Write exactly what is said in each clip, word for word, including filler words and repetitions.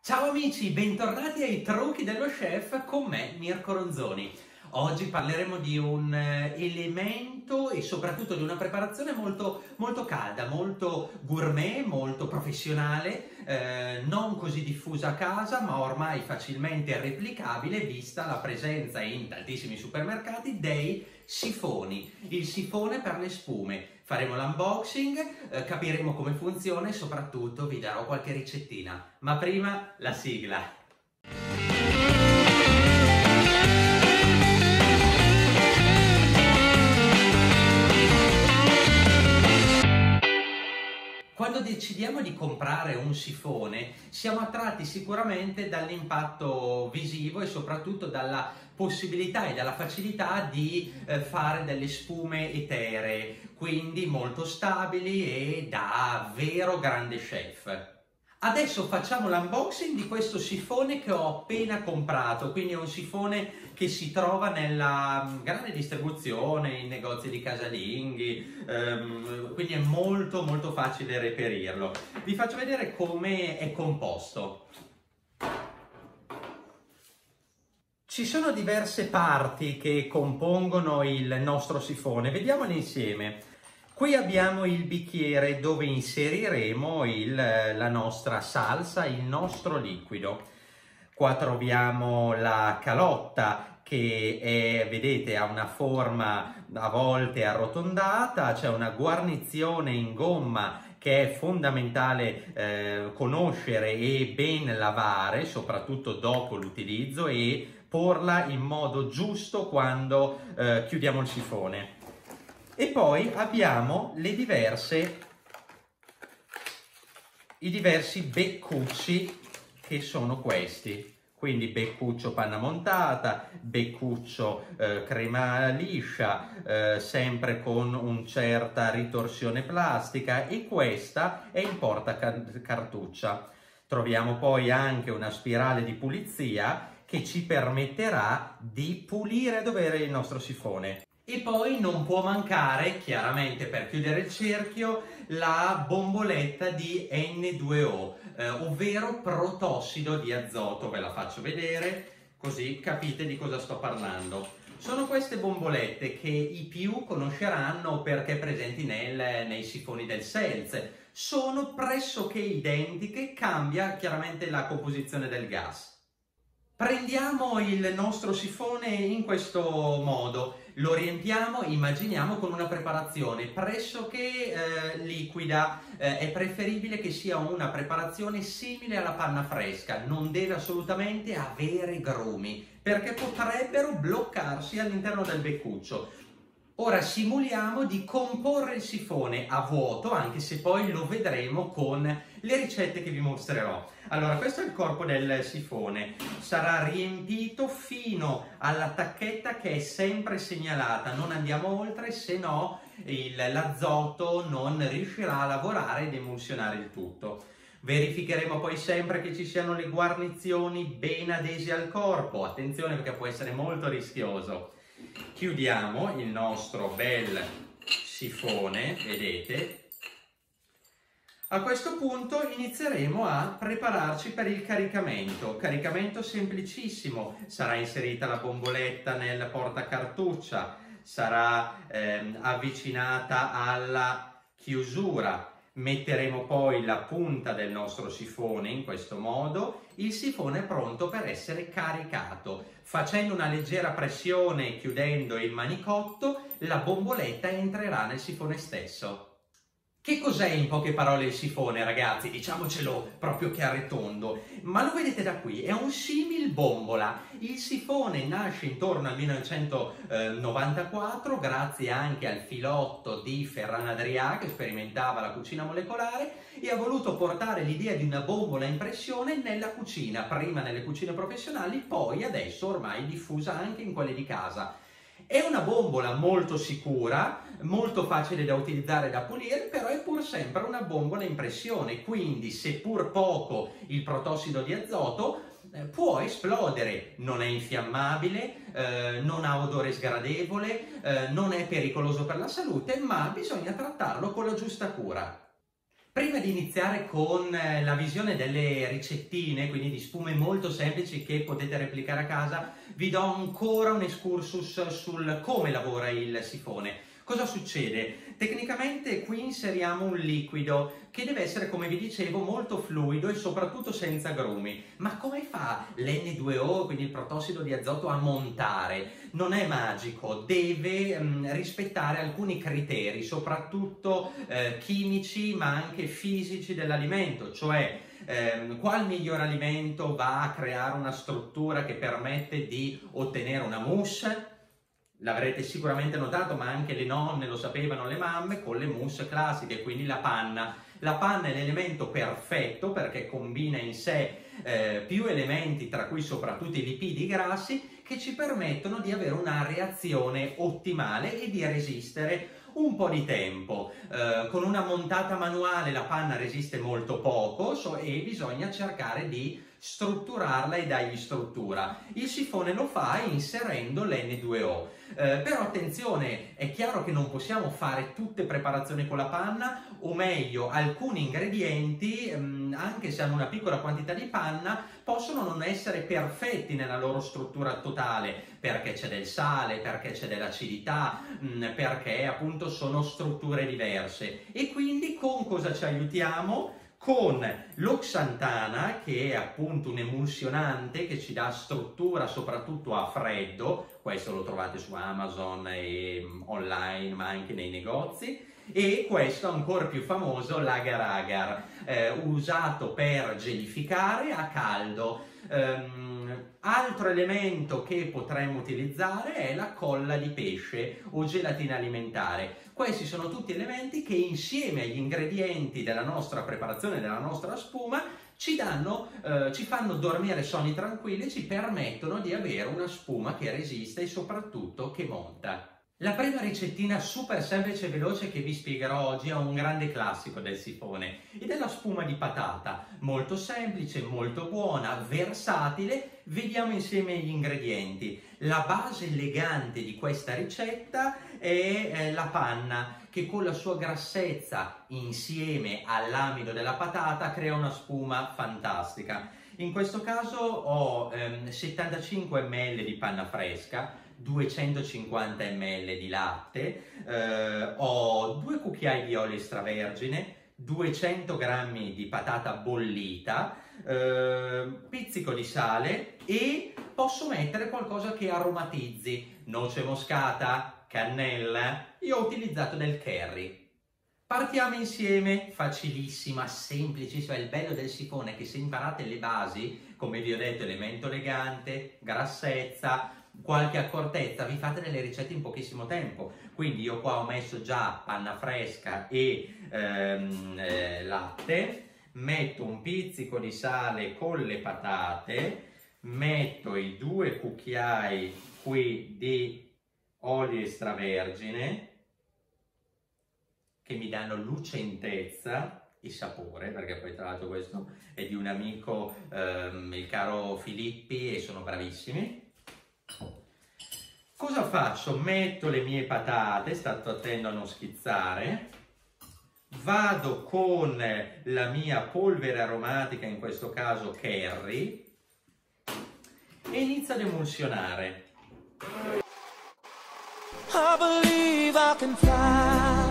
Ciao amici, bentornati ai Trucchi dello Chef con me, Mirko Ronzoni. Oggi parleremo di un elemento e soprattutto di una preparazione molto, molto calda, molto gourmet, molto professionale, eh, non così diffusa a casa, ma ormai facilmente replicabile vista la presenza in tantissimi supermercati dei sifoni. Il sifone per le spume. Faremo l'unboxing, eh, capiremo come funziona e soprattutto vi darò qualche ricettina. Ma prima la sigla. Quando decidiamo di comprare un sifone siamo attratti sicuramente dall'impatto visivo e soprattutto dalla possibilità e dalla facilità di eh, fare delle spume eteree, quindi molto stabili e da vero grande chef. Adesso facciamo l'unboxing di questo sifone che ho appena comprato, quindi è un sifone che si trova nella grande distribuzione, in negozi di casalinghi, ehm, quindi è molto molto facile reperirlo. Vi faccio vedere come è composto. Ci sono diverse parti che compongono il nostro sifone, vediamole insieme. Qui abbiamo il bicchiere dove inseriremo il, la nostra salsa, il nostro liquido. Qua troviamo la calotta che è, vedete, ha una forma a volte arrotondata, c'è una guarnizione in gomma che è fondamentale eh, conoscere e ben lavare, soprattutto dopo l'utilizzo, e porla in modo giusto quando eh, chiudiamo il sifone. E poi abbiamo le diverse, i diversi beccucci che sono questi. Quindi beccuccio panna montata, beccuccio eh, crema liscia, eh, sempre con una certa ritorsione plastica, e questa è in porta cartuccia. Troviamo poi anche una spirale di pulizia che ci permetterà di pulire dove era il nostro sifone. E poi non può mancare, chiaramente per chiudere il cerchio, la bomboletta di N due O, eh, ovvero protossido di azoto. Ve la faccio vedere così capite di cosa sto parlando. Sono queste bombolette che i più conosceranno perché presenti nel, nei sifoni del Seltz. Sono pressoché identiche, cambia chiaramente la composizione del gas. Prendiamo il nostro sifone in questo modo, lo riempiamo, immaginiamo, con una preparazione pressoché eh, liquida. Eh, è preferibile che sia una preparazione simile alla panna fresca, non deve assolutamente avere grumi, perché potrebbero bloccarsi all'interno del beccuccio. Ora simuliamo di comporre il sifone a vuoto, anche se poi lo vedremo con le ricette che vi mostrerò. Allora, questo è il corpo del sifone, sarà riempito fino alla tacchetta che è sempre segnalata, non andiamo oltre, se no l'azoto non riuscirà a lavorare ed emulsionare il tutto. Verificheremo poi sempre che ci siano le guarnizioni ben adese al corpo, attenzione perché può essere molto rischioso. Chiudiamo il nostro bel sifone, vedete. A questo punto inizieremo a prepararci per il caricamento. Caricamento semplicissimo, sarà inserita la bomboletta nel portacartuccia, sarà ehm, avvicinata alla chiusura. Metteremo poi la punta del nostro sifone in questo modo, il sifone è pronto per essere caricato. Facendo una leggera pressione e chiudendo il manicotto, la bomboletta entrerà nel sifone stesso. Che cos'è in poche parole il sifone, ragazzi? Diciamocelo proprio chiaro e tondo, ma lo vedete da qui, è un simil bombola. Il sifone nasce intorno al millenovecentonovantaquattro grazie anche al filotto di Ferran Adrià che sperimentava la cucina molecolare e ha voluto portare l'idea di una bombola a impressione nella cucina, prima nelle cucine professionali, poi adesso ormai diffusa anche in quelle di casa. È una bombola molto sicura, molto facile da utilizzare e da pulire, però è pur sempre una bombola a impressione, quindi seppur poco il protossido di azoto eh, può esplodere, non è infiammabile, eh, non ha odore sgradevole, eh, non è pericoloso per la salute, ma bisogna trattarlo con la giusta cura. Prima di iniziare con la visione delle ricettine, quindi di spume molto semplici che potete replicare a casa, vi do ancora un excursus sul come lavora il sifone. Cosa succede? Tecnicamente qui inseriamo un liquido che deve essere, come vi dicevo, molto fluido e soprattutto senza grumi. Ma come fa l'N due O, quindi il protossido di azoto, a montare? Non è magico, deve mh, rispettare alcuni criteri, soprattutto eh, chimici ma anche fisici dell'alimento, cioè ehm, qual miglior alimento va a creare una struttura che permette di ottenere una mousse. L'avrete sicuramente notato, ma anche le nonne lo sapevano, le mamme, con le mousse classiche, quindi la panna. La panna è l'elemento perfetto perché combina in sé eh, più elementi, tra cui soprattutto i lipidi grassi, che ci permettono di avere una reazione ottimale e di resistere un po' di tempo. Eh, con una montata manuale la panna resiste molto poco so, e bisogna cercare di strutturarla e dargli struttura. Il sifone lo fa inserendo l'N due O. Eh, però attenzione, è chiaro che non possiamo fare tutte preparazioni con la panna, o meglio, alcuni ingredienti, mh, anche se hanno una piccola quantità di panna, possono non essere perfetti nella loro struttura totale, perché c'è del sale, perché c'è dell'acidità, mh, perché appunto sono strutture diverse. E quindi con cosa ci aiutiamo? Con l'oxantana, che è appunto un emulsionante che ci dà struttura soprattutto a freddo. Questo lo trovate su Amazon e online, ma anche nei negozi. E questo ancora più famoso, l'agar agar, eh, usato per gelificare a caldo. Um, altro elemento che potremmo utilizzare è la colla di pesce o gelatina alimentare. Questi sono tutti elementi che insieme agli ingredienti della nostra preparazione, della nostra spuma, ci, danno, eh, ci fanno dormire sonni tranquilli, ci permettono di avere una spuma che resiste e soprattutto che monta. La prima ricettina super semplice e veloce che vi spiegherò oggi è un grande classico del sifone ed è la spuma di patata, molto semplice, molto buona, versatile. Vediamo insieme gli ingredienti. La base elegante di questa ricetta è eh, la panna, che con la sua grassezza insieme all'amido della patata crea una spuma fantastica. In questo caso ho ehm, settantacinque millilitri di panna fresca, duecentocinquanta millilitri di latte, eh, ho due cucchiai di olio extravergine, duecento grammi di patata bollita, eh, pizzico di sale e posso mettere qualcosa che aromatizzi, noce moscata, cannella. Io ho utilizzato del curry. Partiamo insieme, facilissima, semplicissima. Il bello del sifone è che se imparate le basi, come vi ho detto, elemento elegante, grassezza, qualche accortezza, vi fate delle ricette in pochissimo tempo. Quindi io qua ho messo già panna fresca e ehm, eh, latte, metto un pizzico di sale con le patate, metto i due cucchiai qui di olio extravergine che mi danno lucentezza e sapore, perché poi tra l'altro questo è di un amico, ehm, il caro Filippi, e sono bravissimi. Cosa faccio? Metto le mie patate, state attento a non schizzare, vado con la mia polvere aromatica, in questo caso curry, e inizio ad emulsionare. I believe I can fly.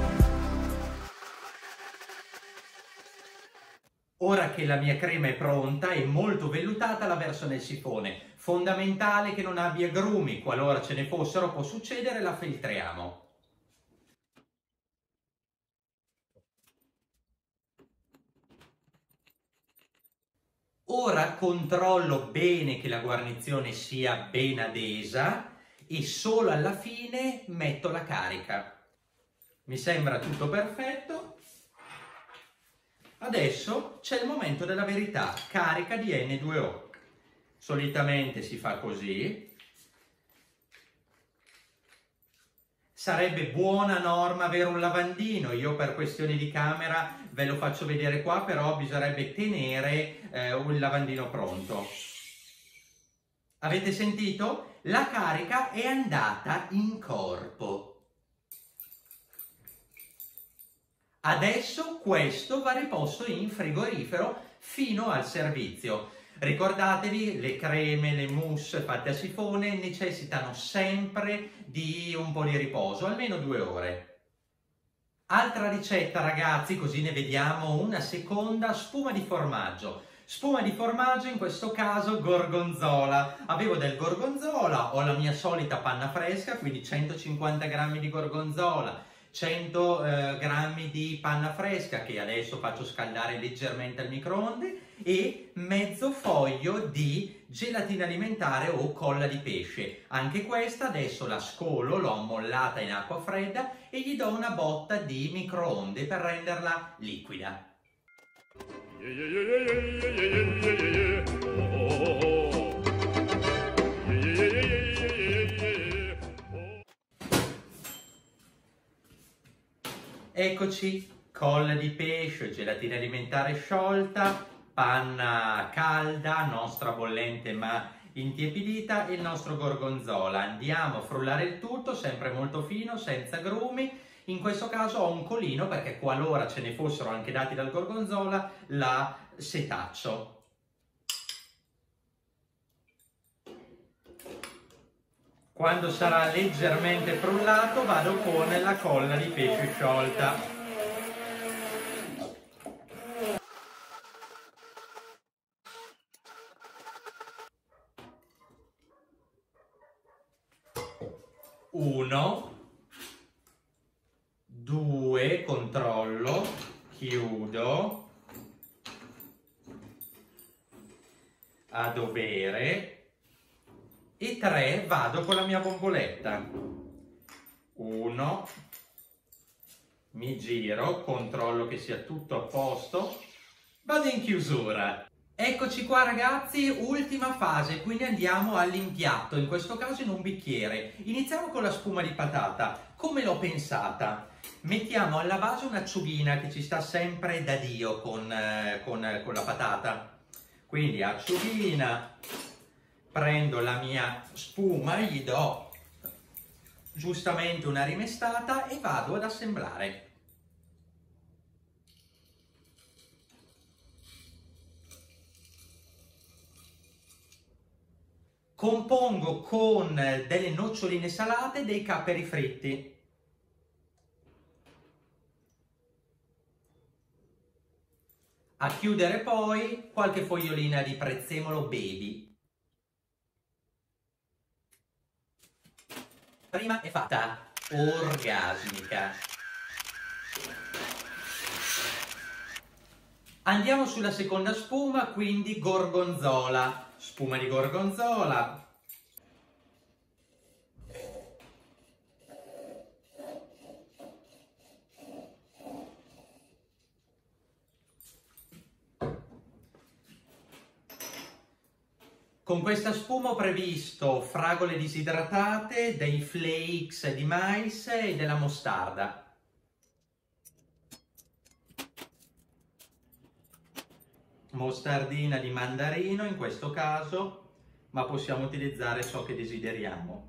Ora che la mia crema è pronta e molto vellutata, la verso nel sifone. Fondamentale che non abbia grumi, qualora ce ne fossero può succedere, la filtriamo. Ora controllo bene che la guarnizione sia ben adesa e solo alla fine metto la carica. Mi sembra tutto perfetto. Adesso c'è il momento della verità, carica di N due O. Solitamente si fa così. Sarebbe buona norma avere un lavandino, io per questioni di camera ve lo faccio vedere qua, però bisognerebbe tenere eh, un lavandino pronto. Avete sentito? La carica è andata in corpo. Adesso questo va riposto in frigorifero fino al servizio. Ricordatevi, le creme, le mousse fatte a sifone necessitano sempre di un po' di riposo, almeno due ore. Altra ricetta, ragazzi, così ne vediamo una seconda: spuma di formaggio. Spuma di formaggio, in questo caso gorgonzola. Avevo del gorgonzola, ho la mia solita panna fresca, quindi centocinquanta grammi di gorgonzola, cento eh, grammi di panna fresca che adesso faccio scaldare leggermente al microonde, e mezzo foglio di gelatina alimentare o colla di pesce. Anche questa adesso la scolo, l'ho ammollata in acqua fredda e gli do una botta di microonde per renderla liquida. Eccoci, colla di pesce, gelatina alimentare sciolta, panna calda, nostra bollente ma intiepidita, e il nostro gorgonzola. Andiamo a frullare il tutto, sempre molto fino, senza grumi. In questo caso ho un colino perché qualora ce ne fossero anche dati dal gorgonzola la setaccio. Quando sarà leggermente frullato vado con la colla di pesce sciolta. Uno, due, controllo, chiudo a dovere, e tre, vado con la mia bomboletta. Uno, mi giro, controllo che sia tutto a posto, vado in chiusura. Eccoci qua, ragazzi, ultima fase, quindi andiamo all'impiatto, in questo caso in un bicchiere. Iniziamo con la spuma di patata. Come l'ho pensata? Mettiamo alla base un'acciughina che ci sta sempre da Dio con, eh, con, con la patata. Quindi acciughina, prendo la mia spuma, gli do giustamente una rimestata e vado ad assemblare. Compongo con delle noccioline salate dei capperi fritti. A chiudere poi qualche fogliolina di prezzemolo baby. Prima è fatta orgasmica. Andiamo sulla seconda spuma, quindi gorgonzola. Spuma di gorgonzola. Con questa spuma ho previsto fragole disidratate, dei flakes di mais e della mostarda. Mostardina di mandarino in questo caso, ma possiamo utilizzare ciò che desideriamo.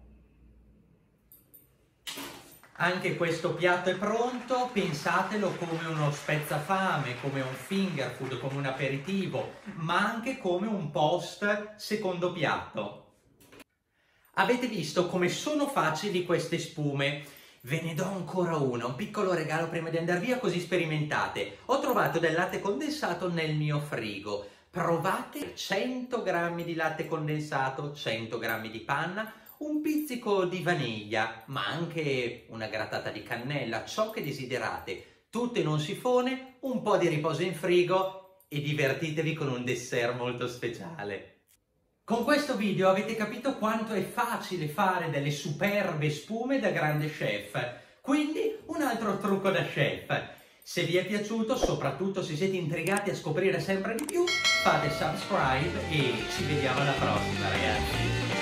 Anche questo piatto è pronto, pensatelo come uno spezzafame, come un finger food, come un aperitivo, ma anche come un post secondo piatto. Avete visto come sono facili queste spume? Ve ne do ancora una, un piccolo regalo prima di andare via, così sperimentate. Ho trovato del latte condensato nel mio frigo. Provate cento grammi di latte condensato, cento grammi di panna, un pizzico di vaniglia, ma anche una grattata di cannella, ciò che desiderate. Tutto in un sifone, un po' di riposo in frigo e divertitevi con un dessert molto speciale. Con questo video avete capito quanto è facile fare delle superbe spume da grande chef, quindi un altro trucco da chef. Se vi è piaciuto, soprattutto se siete intrigati a scoprire sempre di più, fate subscribe e ci vediamo alla prossima, ragazzi!